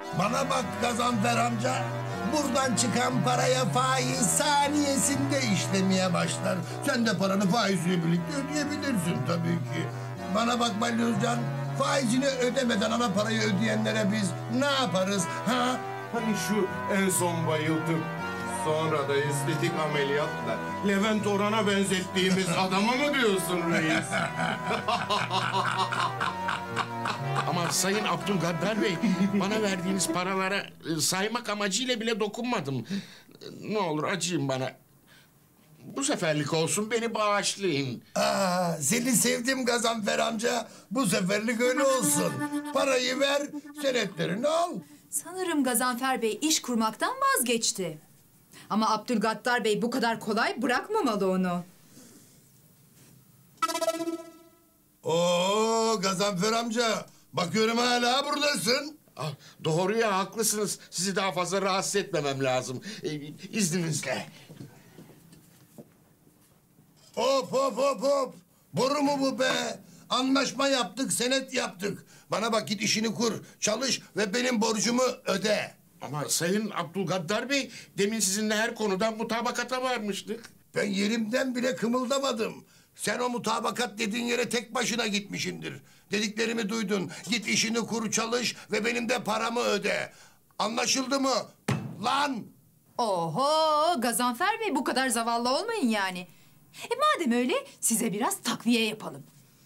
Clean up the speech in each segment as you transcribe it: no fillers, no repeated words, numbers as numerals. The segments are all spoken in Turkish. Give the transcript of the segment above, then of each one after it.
Bana bak Gazanfer amca. Buradan çıkan paraya faiz saniyesinde işlemeye başlar. Sen de paranı faizle birlikte ödeyebilirsin tabii ki. Bana bak Balyozcan, faizini ödemeden ana parayı ödeyenlere biz ne yaparız ha? Hani şu en son bayıldım. Sonra da estetik ameliyatla Levent Orhan'a benzettiğimiz adama mı diyorsun reis? Ama Sayın Abdülgaddar Bey, bana verdiğiniz paralara saymak amacıyla bile dokunmadım. Ne olur acıyın bana. Bu seferlik olsun, beni bağışlayın. Seni sevdim Gazanfer amca. Bu seferlik öyle olsun. Parayı ver, senetlerini al. Sanırım Gazanfer Bey iş kurmaktan vazgeçti. Ama Abdülgaddar Bey bu kadar kolay bırakmamalı onu. Oo Gazanfer amca, bakıyorum hala buradasın. Ah, doğru ya, haklısınız. Sizi daha fazla rahatsız etmemem lazım. İzninizle. Hop hop hop hop. Boru mu bu be? Anlaşma yaptık, senet yaptık. Bana bak, git işini kur, çalış ve benim borcumu öde. Ama Sayın Abdülgaddar Bey, demin sizinle her konudan mutabakata varmıştık. Ben yerimden bile kımıldamadım. Sen o mutabakat dediğin yere tek başına gitmişindir. Dediklerimi duydun. Git işini kur, çalış ve benim de paramı öde. Anlaşıldı mı? Lan! Oho, Gazanfer Bey bu kadar zavallı olmayın yani. Madem öyle size biraz takviye yapalım.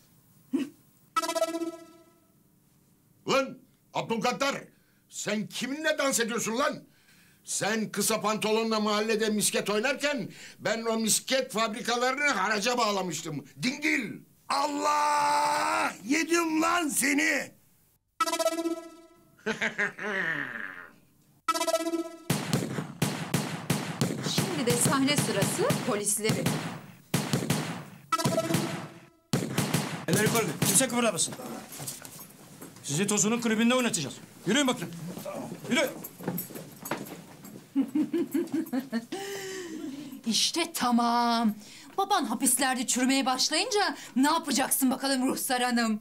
Lan Abdülgaddar, sen kiminle dans ediyorsun lan? Sen kısa pantolonla mahallede misket oynarken ben o misket fabrikalarını haraca bağlamıştım. Dingil! Allah! Yedim lan seni! Şimdi de sahne sırası polislerin. Eller yukarı. Kimse kıpırdamasın. Sizi Tosun'un kulübünde oynatacağız. Yürüyün bakayım. Yürü. İşte tamam. Baban hapislerde çürümeye başlayınca ne yapacaksın bakalım Ruhsar Hanım?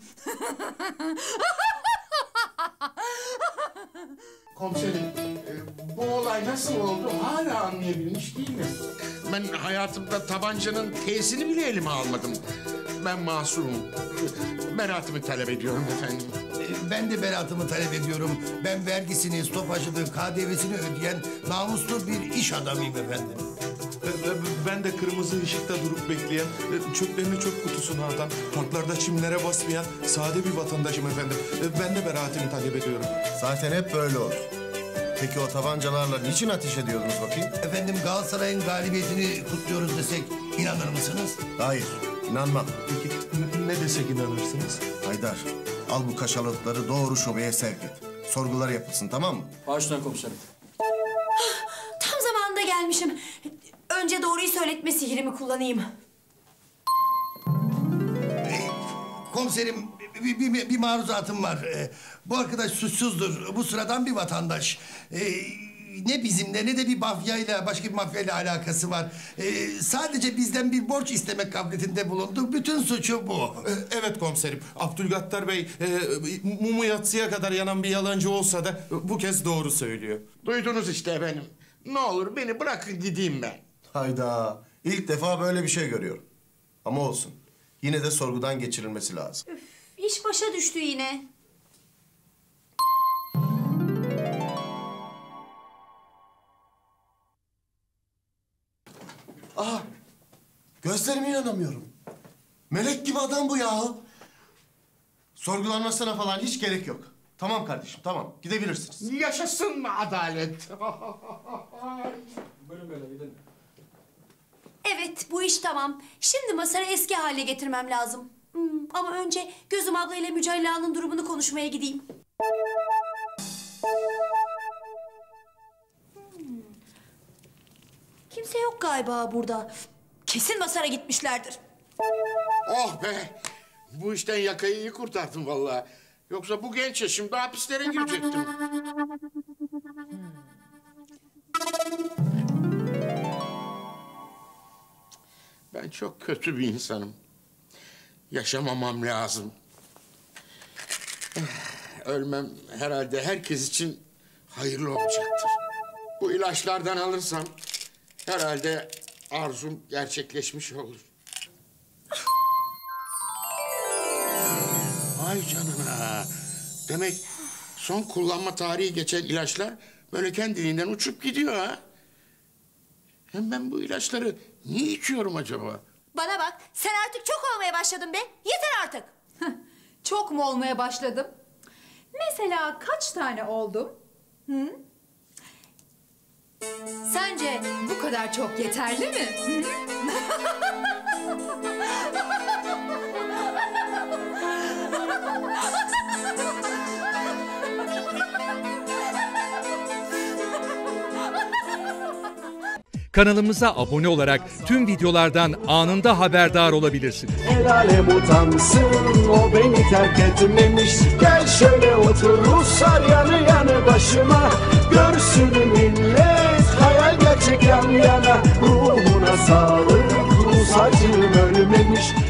Komiserim, bu olay nasıl oldu hala anlayabilmiş değilim. Ben hayatımda tabancanın T'sini bile elime almadım. Ben masumum. Beraatimi talep ediyorum efendim. Ben de beraatımı talep ediyorum. Ben vergisini, stopajını, KDV'sini ödeyen namuslu bir iş adamıyım efendim. Ben de kırmızı ışıkta durup bekleyen, çöplerini çöp kutusuna atan, parklarda çimlere basmayan sade bir vatandaşım efendim. Ben de beraatimi talep ediyorum. Zaten hep böyle olur. Peki o tabancalarla niçin ateş ediyordunuz bakayım? Efendim, Galatasaray'ın galibiyetini kutluyoruz desek inanır mısınız? Hayır, inanmam. Peki ne desek inanırsınız? Haydar, al bu kaşalıkları doğru şubeye sevk et. Sorgular yapılsın, tamam mı? Başüstüne komiserim. Tam zamanında gelmişim. Önce doğruyu söyletme sihrimi kullanayım. Komiserim, bir maruzatım var. Bu arkadaş suçsuzdur. Bu sıradan bir vatandaş. Ne bizimle ne de bir mafyayla, başka bir mafyayla alakası var. Sadece bizden bir borç istemek kabiliyetinde bulundu. Bütün suçu bu. Evet komiserim. Abdülgattar Bey mumu yatsıya kadar yanan bir yalancı olsa da bu kez doğru söylüyor. Duydunuz işte efendim. Ne olur beni bırakın gideyim ben. Hayda, ilk defa böyle bir şey görüyorum. Ama olsun, yine de sorgudan geçirilmesi lazım. İş başa düştü yine. Gözlerime inanamıyorum. Melek gibi adam bu yahu. Sorgulanmasına falan hiç gerek yok. Tamam kardeşim, tamam. Gidebilirsiniz. Yaşasın adalet. Buyurun böyle gidelim. Evet, bu iş tamam. Şimdi Masar'ı eski hale getirmem lazım. Ama önce Gözüm abla ile Mücella'nın durumunu konuşmaya gideyim. Kimse yok galiba burada. Kesin Masar'a gitmişlerdir. Oh be! Bu işten yakayı iyi kurtardım vallahi. Yoksa bu genç yaşımda hapislere girecektim. Ben çok kötü bir insanım. Yaşamamam lazım. Ölmem herhalde herkes için hayırlı olacaktır. Bu ilaçlardan alırsam herhalde arzum gerçekleşmiş olur. Ay canına. Demek son kullanma tarihi geçen ilaçlar böyle kendiliğinden uçup gidiyor ha. Hem ben bu ilaçları niye içiyorum acaba? Bana bak, sen artık çok olmaya başladın be. Yeter artık. Çok mu olmaya başladım? Mesela kaç tane oldum? Hı? Sence bu kadar çok yeterli mi? Hı? Kanalımıza abone olarak tüm videolardan anında haberdar olabilirsiniz. El alem utansın, o beni terk etmemiş. Gel şöyle otur Ruslar yanı yanı başıma. Görsün millet hayal gerçek yan yana. Ruhuna sağlık, Rus acım ölmemiş.